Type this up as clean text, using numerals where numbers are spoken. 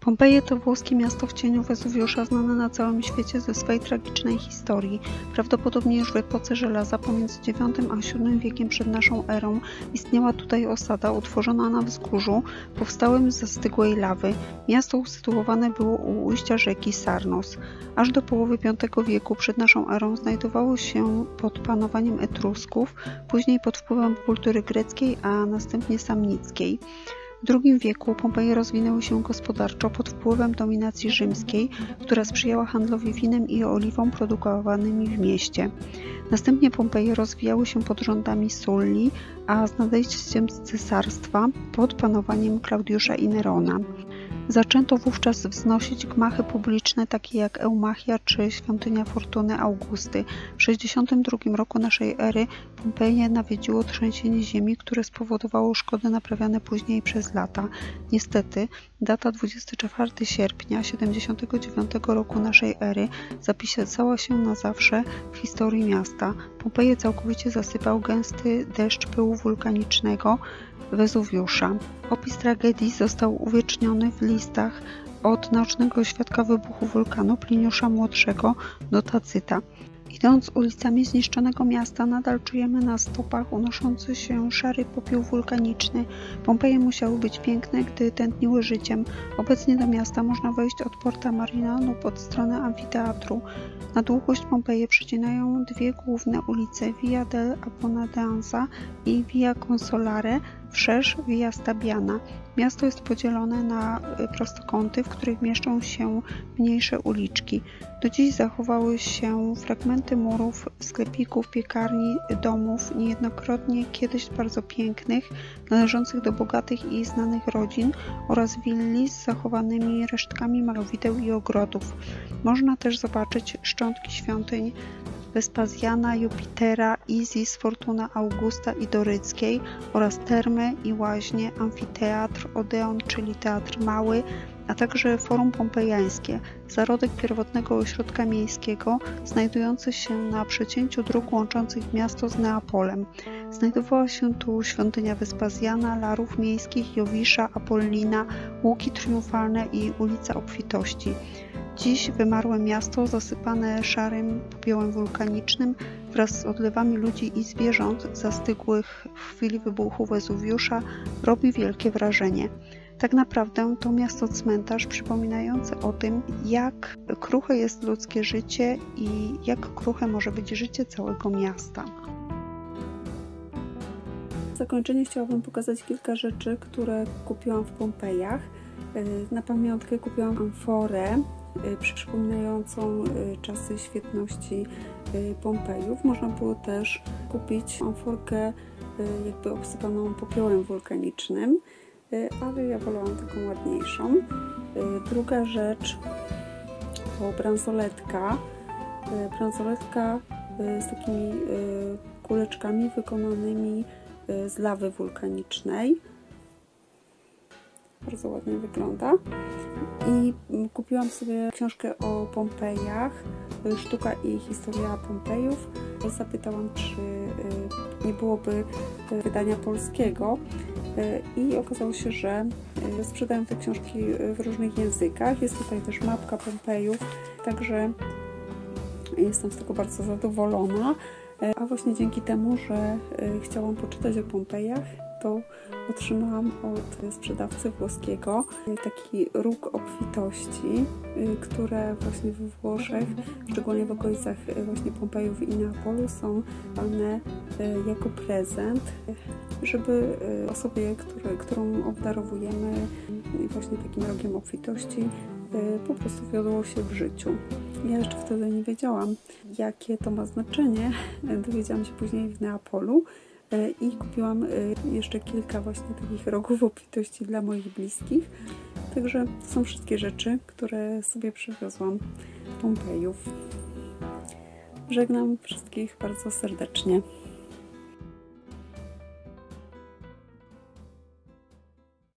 Pompeje to włoskie miasto w cieniu Wezuwiusza, znane na całym świecie ze swej tragicznej historii. Prawdopodobnie już w epoce żelaza pomiędzy IX a VII wiekiem przed naszą erą istniała tutaj osada utworzona na wzgórzu powstałym ze zastygłej lawy. Miasto usytuowane było u ujścia rzeki Sarnos. Aż do połowy V wieku przed naszą erą znajdowało się pod panowaniem Etrusków, później pod wpływem kultury greckiej, a następnie samnickiej. W II wieku Pompeje rozwinęły się gospodarczo pod wpływem dominacji rzymskiej, która sprzyjała handlowi winem i oliwą produkowanymi w mieście. Następnie Pompeje rozwijały się pod rządami Sulli, a z nadejściem cesarstwa pod panowaniem Klaudiusza i Nerona. Zaczęto wówczas wznosić gmachy publiczne takie jak Eumachia czy świątynia Fortuny Augusty. W 62 roku naszej ery Pompeje nawiedziło trzęsienie ziemi, które spowodowało szkody naprawiane później przez lata. Niestety, data 24 sierpnia 79 roku naszej ery zapisała się na zawsze w historii miasta. Pompeje całkowicie zasypał gęsty deszcz pyłu wulkanicznego Wezuwiusza. Opis tragedii został uwieczniony w listach od naocznego świadka wybuchu wulkanu Pliniusza Młodszego do Tacyta. Idąc ulicami zniszczonego miasta, nadal czujemy na stopach unoszący się szary popiół wulkaniczny. Pompeje musiały być piękne, gdy tętniły życiem. Obecnie do miasta można wejść od Porta Marina lub od strony amfiteatru. Na długość Pompeje przecinają dwie główne ulice, Via del Abbastanza i Via Consolare, wszerz Via Stabiana. Miasto jest podzielone na prostokąty, w których mieszczą się mniejsze uliczki. Do dziś zachowały się fragmenty murów, sklepików, piekarni, domów, niejednokrotnie kiedyś bardzo pięknych, należących do bogatych i znanych rodzin oraz willi z zachowanymi resztkami malowideł i ogrodów. Można też zobaczyć szczątki świątyń Wespazjana, Jupitera, Izis, Fortuna Augusta i Doryckiej oraz termy i łaźnie, amfiteatr, Odeon, czyli Teatr Mały, a także Forum Pompejańskie, zarodek pierwotnego ośrodka miejskiego znajdujący się na przecięciu dróg łączących miasto z Neapolem. Znajdowała się tu świątynia Wespazjana, larów miejskich, Jowisza, Apollina, łuki triumfalne i ulica Obfitości. Dziś wymarłe miasto, zasypane szarym popiołem wulkanicznym wraz z odlewami ludzi i zwierząt zastygłych w chwili wybuchu Wezuwiusza, robi wielkie wrażenie. Tak naprawdę to miasto-cmentarz przypominający o tym, jak kruche jest ludzkie życie i jak kruche może być życie całego miasta. Na zakończenie chciałabym pokazać kilka rzeczy, które kupiłam w Pompejach. Na pamiątkę kupiłam amforę przypominającą czasy świetności Pompejów. Można było też kupić amforkę jakby obsypaną popiołem wulkanicznym, ale ja wolałam taką ładniejszą. Druga rzecz to bransoletka. Bransoletka z takimi kuleczkami wykonanymi z lawy wulkanicznej. Bardzo ładnie wygląda. I kupiłam sobie książkę o Pompejach, Sztuka i historia Pompejów. Zapytałam, czy nie byłoby wydania polskiego i okazało się, że sprzedają te książki w różnych językach. Jest tutaj też mapka Pompejów, także jestem z tego bardzo zadowolona. A właśnie dzięki temu, że chciałam poczytać o Pompejach, to otrzymałam od sprzedawcy włoskiego taki róg obfitości, które właśnie we Włoszech, szczególnie w okolicach właśnie Pompejów i Neapolu, są dane jako prezent, żeby osobie, którą obdarowujemy właśnie takim rogiem obfitości, po prostu wiodło się w życiu. Ja jeszcze wtedy nie wiedziałam, jakie to ma znaczenie. Dowiedziałam się później w Neapolu i kupiłam jeszcze kilka właśnie takich rogów obfitości dla moich bliskich. Także to są wszystkie rzeczy, które sobie przywiozłam z Pompejów. Żegnam wszystkich bardzo serdecznie.